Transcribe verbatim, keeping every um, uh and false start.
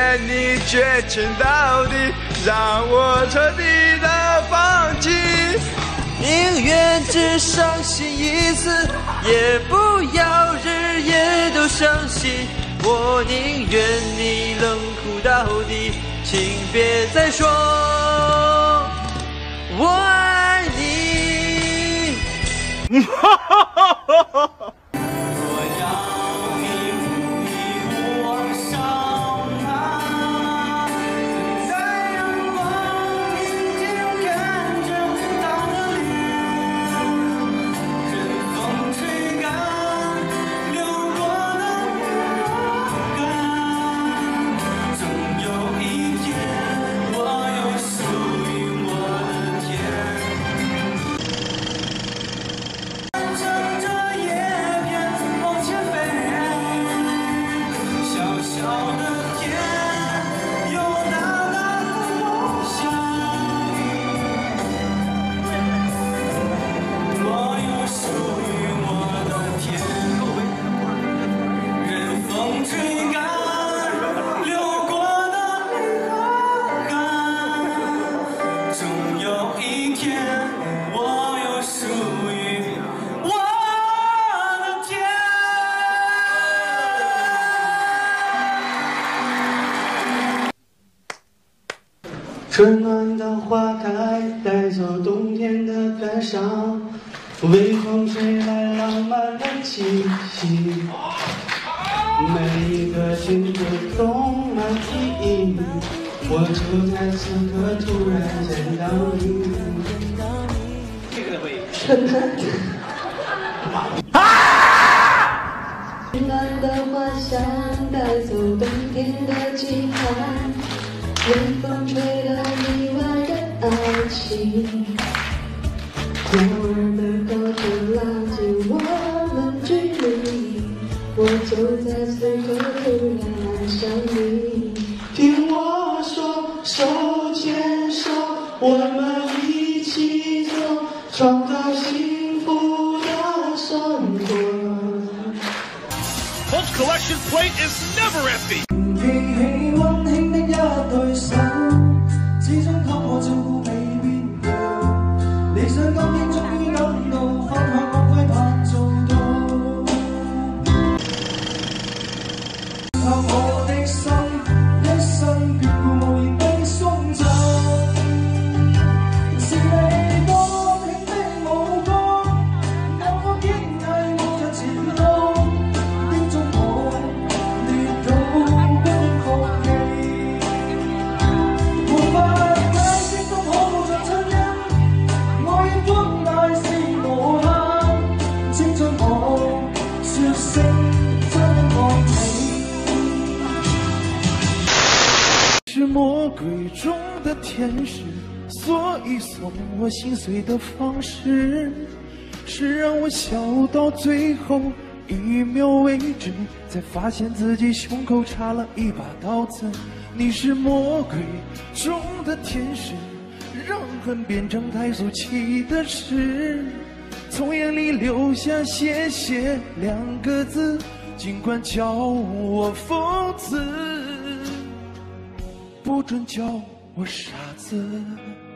愿你绝情到底，让我彻底的放弃。宁愿只伤心一次，也不要日夜都伤心。我宁愿你冷酷到底，请别再说我爱你。哈哈哈哈哈！ 春暖的花开，带走冬天的感伤，微风吹来浪漫的气息，每一个景都充满记忆。我就在此刻突然见到你，春暖春暖的花香，带走冬天的寂寒。微风吹了意外的爱情，偶尔的高处拉近我们距离，我就在此刻突然爱上你。听我说，手牵手，我们一起走，创造幸福的生活。 Hulk's collection plate is never empty. 對手，始終給我照顧未變調，理想今天終於等到，分享我規盼做到。靠我的心，一生眷顧無言的鬆奏，是你多聽的舞歌，讓我激勵我着前路，的中我跌倒不放棄。 是魔鬼中的天使，所以送我心碎的方式，是让我笑到最后一秒为止，才发现自己胸口插了一把刀子。你是魔鬼中的天使，让恨变成太俗气的事，从眼里流下谢谢两个字，尽管叫我疯子，不准叫我傻子。